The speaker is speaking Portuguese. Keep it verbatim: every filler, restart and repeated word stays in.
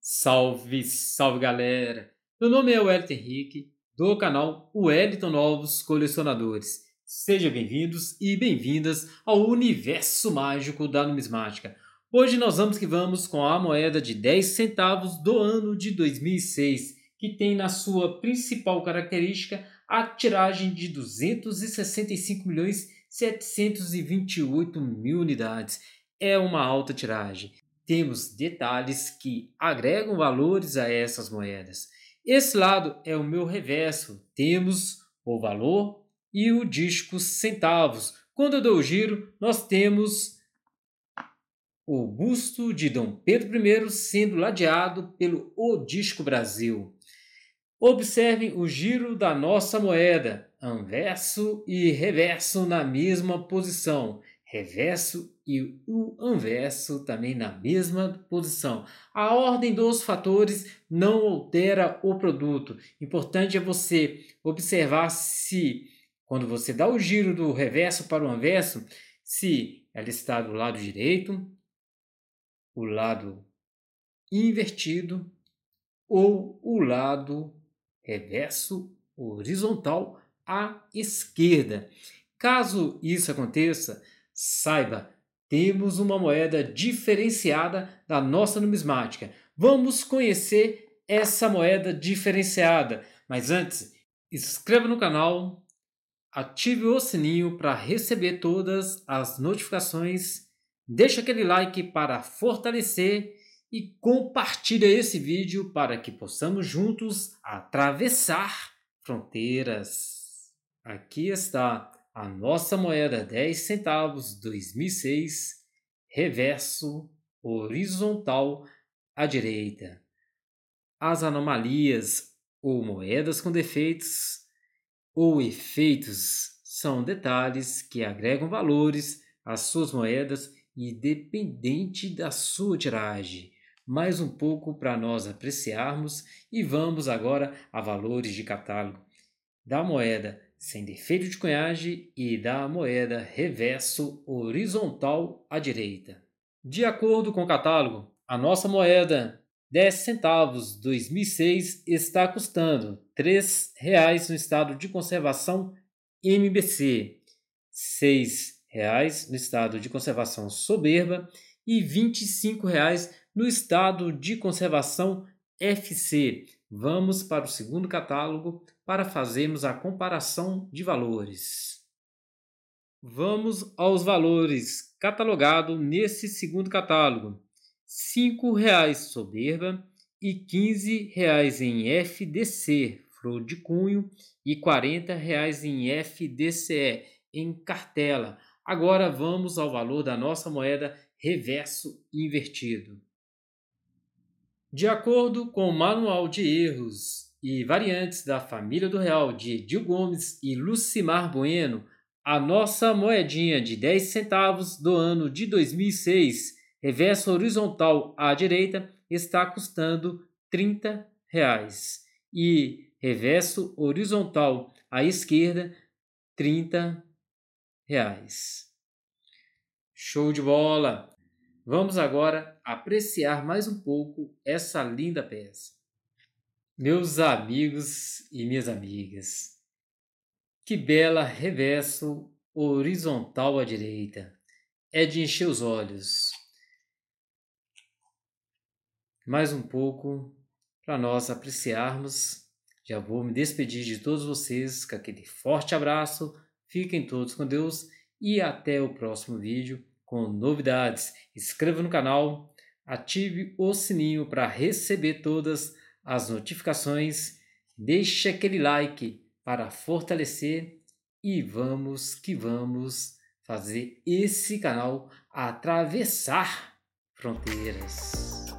Salve, salve galera! Meu nome é Wellington Henrique, do canal Wellington Novos Colecionadores. Sejam bem-vindos e bem-vindas ao universo mágico da numismática. Hoje nós vamos que vamos com a moeda de dez centavos do ano de dois mil e seis, que tem na sua principal característica a tiragem de duzentos e sessenta e cinco milhões setecentos e vinte e oito mil unidades. É uma alta tiragem. Temos detalhes que agregam valores a essas moedas. Esse lado é o meu reverso. Temos o valor e o disco centavos. Quando eu dou o giro, nós temos o busto de Dom Pedro primeiro sendo ladeado pelo O Disco Brasil. Observem o giro da nossa moeda, anverso e reverso na mesma posição. Reverso e o anverso também na mesma posição. A ordem dos fatores não altera o produto. Importante é você observar se, quando você dá o giro do reverso para o anverso, se ela está do lado direito, o lado invertido ou o lado reverso horizontal à esquerda. Caso isso aconteça, saiba, temos uma moeda diferenciada da nossa numismática. Vamos conhecer essa moeda diferenciada. Mas antes, inscreva no canal, ative o sininho para receber todas as notificações, deixe aquele like para fortalecer e compartilhe esse vídeo para que possamos juntos atravessar fronteiras. Aqui está a nossa moeda dez centavos dois mil e seis, reverso horizontal à direita. As anomalias ou moedas com defeitos ou efeitos são detalhes que agregam valores às suas moedas independente da sua tiragem. Mais um pouco para nós apreciarmos e vamos agora a valores de catálogo da moeda sem defeito de cunhagem e da moeda reverso horizontal à direita. De acordo com o catálogo, a nossa moeda dez centavos dois mil e seis está custando três reais no estado de conservação M B C, seis reais no estado de conservação Soberba e vinte e cinco reais no estado de conservação F C. Vamos para o segundo catálogo para fazermos a comparação de valores. Vamos aos valores catalogados nesse segundo catálogo. cinco reais Soberba e quinze reais em F D C, flor de cunho, e quarenta reais em F D C E, em cartela. Agora vamos ao valor da nossa moeda reverso invertido. De acordo com o Manual de Erros e Variantes da Família do Real de Edil Gomes e Lucimar Bueno, a nossa moedinha de dez centavos do ano de dois mil e seis, reverso horizontal à direita, está custando trinta reais e reverso horizontal à esquerda, trinta reais. Show de bola! Vamos agora apreciar mais um pouco essa linda peça. Meus amigos e minhas amigas, que bela reverso horizontal à direita! É de encher os olhos. Mais um pouco para nós apreciarmos. Já vou me despedir de todos vocês com aquele forte abraço. Fiquem todos com Deus e até o próximo vídeo com novidades. Inscreva no canal, ative o sininho para receber todas as notificações. Deixe aquele like para fortalecer e vamos que vamos fazer esse canal atravessar fronteiras.